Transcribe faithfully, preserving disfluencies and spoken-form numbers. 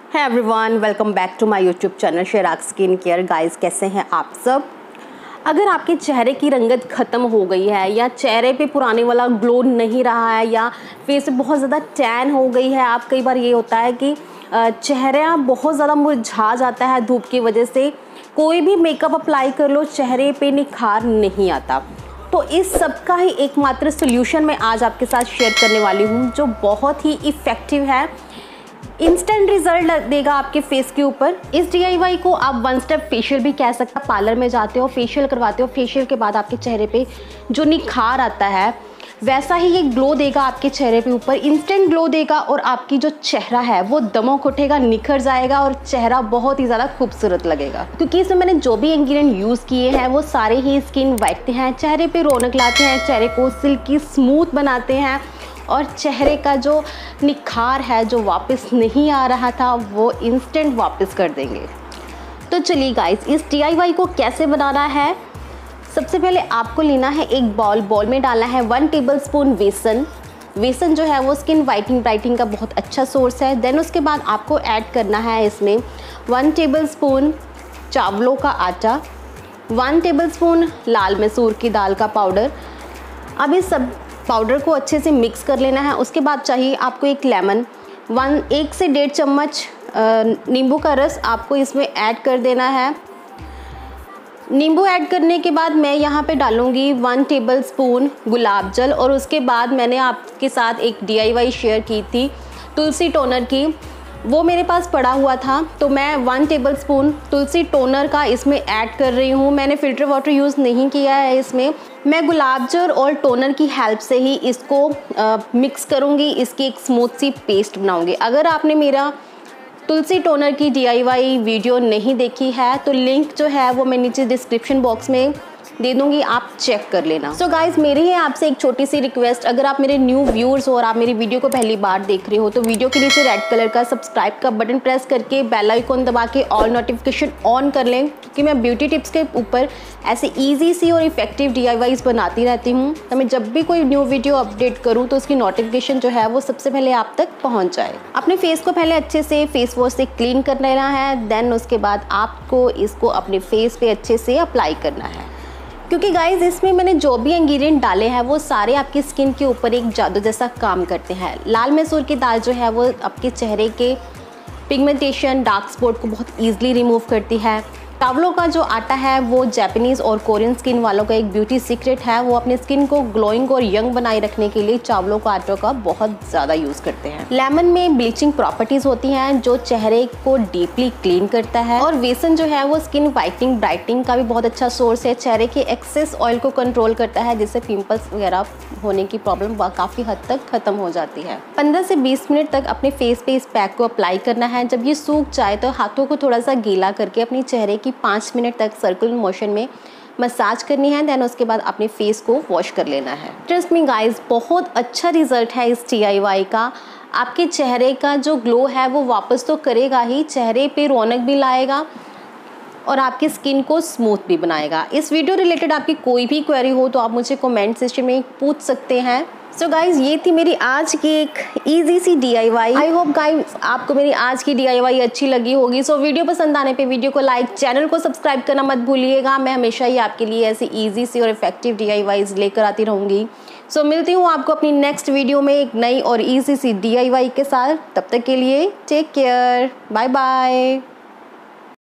है everyone, welcome back to my YouTube channel शेराग skin care. Guys, कैसे हैं आप सब? अगर आपके चेहरे की रंगत ख़त्म हो गई है या चेहरे पे पुराने वाला ग्लो नहीं रहा है या फेस पे बहुत ज़्यादा टैन हो गई है, आप कई बार ये होता है कि चेहरा बहुत ज़्यादा मुरझा जाता है धूप की वजह से, कोई भी मेकअप अप्लाई कर लो चेहरे पे निखार नहीं आता। तो इस सब का ही एकमात्र सोल्यूशन मैं आज आपके साथ शेयर करने वाली हूँ, जो बहुत ही इफ़ेक्टिव है, इंस्टेंट रिजल्ट देगा आपके फेस के ऊपर। इस डी आई वाई को आप वन स्टेप फेशियल भी कह सकते हैं। पार्लर में जाते हो, फेशियल करवाते हो, फेशियल के बाद आपके चेहरे पे जो निखार आता है वैसा ही ये ग्लो देगा आपके चेहरे पे ऊपर, इंस्टेंट ग्लो देगा और आपकी जो चेहरा है वो दमक उठेगा, निखर जाएगा और चेहरा बहुत ही ज़्यादा खूबसूरत लगेगा। क्योंकि इसमें मैंने जो भी इंग्रेडिएंट यूज़ किए हैं वो सारे ही स्किन वाइटते हैं, चेहरे पे रौनक लाते हैं, चेहरे को सिल्की स्मूथ बनाते हैं और चेहरे का जो निखार है जो वापस नहीं आ रहा था वो इंस्टेंट वापस कर देंगे। तो चलिए गाइस, इस डी आई वाई को कैसे बनाना है। सबसे पहले आपको लेना है एक बॉल, बॉल में डालना है वन टेबलस्पून बेसन। बेसन जो है वो स्किन वाइटनिंग ब्राइटनिंग का बहुत अच्छा सोर्स है। देन उसके बाद आपको ऐड करना है इसमें वन टेबलस्पून चावलों का आटा, वन टेबलस्पून लाल मसूर की दाल का पाउडर। अब इस सब पाउडर को अच्छे से मिक्स कर लेना है। उसके बाद चाहिए आपको एक लेमन, वन एक से डेढ़ चम्मच नींबू का रस आपको इसमें ऐड कर देना है। नींबू ऐड करने के बाद मैं यहाँ पे डालूँगी वन टेबलस्पून गुलाब जल और उसके बाद मैंने आपके साथ एक डी आई वाई शेयर की थी तुलसी टोनर की, वो मेरे पास पड़ा हुआ था तो मैं वन टेबलस्पून तुलसी टोनर का इसमें ऐड कर रही हूँ। मैंने फ़िल्टर वाटर यूज़ नहीं किया है इसमें, मैं गुलाब जल और टोनर की हेल्प से ही इसको आ, मिक्स करूँगी, इसकी एक स्मूथ सी पेस्ट बनाऊँगी। अगर आपने मेरा तुलसी टोनर की डी आई वाई वीडियो नहीं देखी है तो लिंक जो है वो मैं नीचे डिस्क्रिप्शन बॉक्स में दे दूंगी, आप चेक कर लेना। सो so गाइज, मेरी है आपसे एक छोटी सी रिक्वेस्ट, अगर आप मेरे न्यू व्यूअर्स हो और आप मेरी वीडियो को पहली बार देख रहे हो तो वीडियो के नीचे रेड कलर का सब्सक्राइब का बटन प्रेस करके बेल आइकन दबा के ऑल नोटिफिकेशन ऑन कर लें, क्योंकि मैं ब्यूटी टिप्स के ऊपर ऐसे ईजी सी और इफेक्टिव डी आई वाईज बनाती रहती हूँ। तो मैं जब भी कोई न्यू वीडियो अपडेट करूँ तो उसकी नोटिफिकेशन जो है वो सबसे पहले आप तक पहुँच जाए। अपने फेस को पहले अच्छे से फेस वॉश से क्लीन कर लेना है। देन उसके बाद आपको इसको अपने फेस पे अच्छे से अप्लाई करना है, क्योंकि गाइज इसमें मैंने जो भी इंग्रेडिएंट डाले हैं वो सारे आपकी स्किन के ऊपर एक जादू जैसा काम करते हैं। लाल मसूर की दाल जो है वो आपके चेहरे के पिगमेंटेशन, डार्क स्पॉट को बहुत ईजिली रिमूव करती है। चावलों का जो आटा है वो जापानीज़ और कोरियन स्किन वालों का एक ब्यूटी सीक्रेट है, वो अपने स्किन को ग्लोइंग और यंग बनाए रखने के लिए चावलों का आटे का बहुत ज़्यादा यूज़ करते हैं। लेमन में ब्लीचिंग प्रॉपर्टीज़ होती हैं जो चेहरे को डीपली क्लीन करता है और बेसन जो है वो स्किन वाइटनिंग ब्राइटनिंग का भी बहुत अच्छा सोर्स है, चेहरे के एक्सेस ऑयल को कंट्रोल करता है, जिससे पिंपल्स वगैरह होने की प्रॉब्लम काफ़ी हद तक ख़त्म हो जाती है। पंद्रह से बीस मिनट तक अपने फेस पे इस पैक को अप्लाई करना है। जब ये सूख जाए तो हाथों को थोड़ा सा गीला करके अपने चेहरे की पाँच मिनट तक सर्कुलर मोशन में मसाज करनी है। देन उसके बाद अपने फेस को वॉश कर लेना है। ट्रस्ट मी गाइस, बहुत अच्छा रिजल्ट है इस डी आई वाई का। आपके चेहरे का जो ग्लो है वो वापस तो करेगा ही, चेहरे पे रौनक भी लाएगा और आपकी स्किन को स्मूथ भी बनाएगा। इस वीडियो रिलेटेड आपकी कोई भी क्वेरी हो तो आप मुझे कमेंट सेक्शन में पूछ सकते हैं। सो so गाइज, ये थी मेरी आज की एक इजी सी D I Y. I hope guys आपको मेरी आज की डी आई वाई अच्छी लगी होगी। सो so, वीडियो पसंद आने पे वीडियो को लाइक, चैनल को सब्सक्राइब करना मत भूलिएगा। मैं हमेशा ही आपके लिए ऐसी इजी सी और इफेक्टिव डी आई वाईज लेकर आती रहूँगी। सो so, मिलती हूँ आपको अपनी नेक्स्ट वीडियो में एक नई और ईजी सी डी आई वाई के साथ। तब तक के लिए टेक केयर, बाय बाय।